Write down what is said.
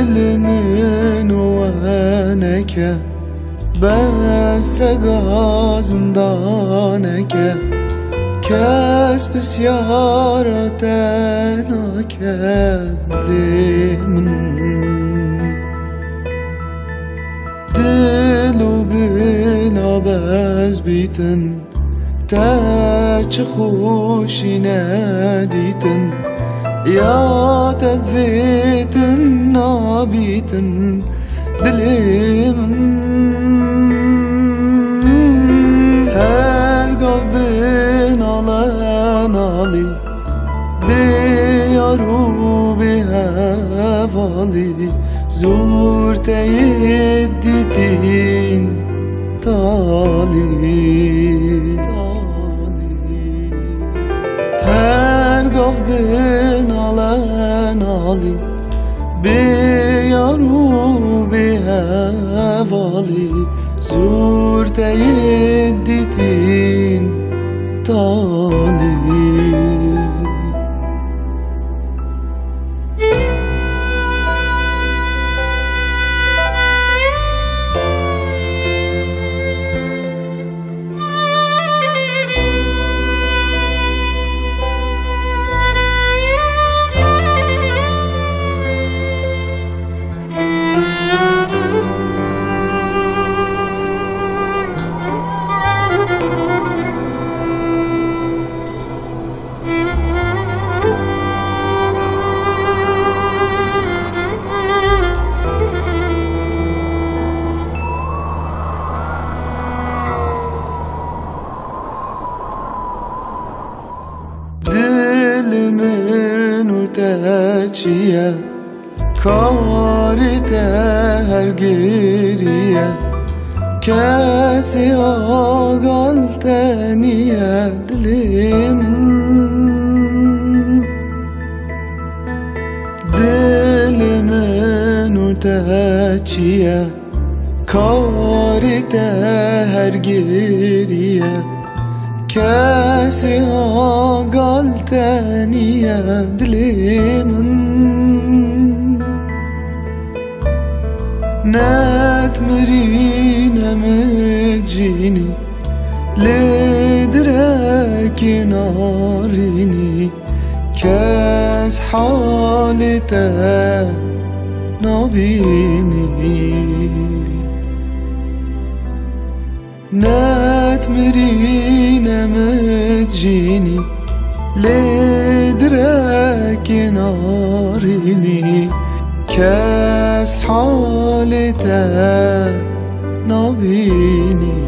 من وانك بس زندانك كسب سيارتناك من دلو بلا بز بيتن تاج خوشي ناديتن يا تدفيتن نابيتن دلي من هرقف بين علي بيارو بهفالي زور تيدتين طالي هرقف بين علي بيارو بهفالي زور تيدتين طالي دل منو تچیه کاری هر گریه کسی آگالتنیه دل من دل منو تچیه کاری هر گریه کسی آگالتنیه دلی من نتمري نمجيني لدرك ناريني كاس حالته نبيني نتمري نمجيني لدرك ناريني كاس حالته نبيني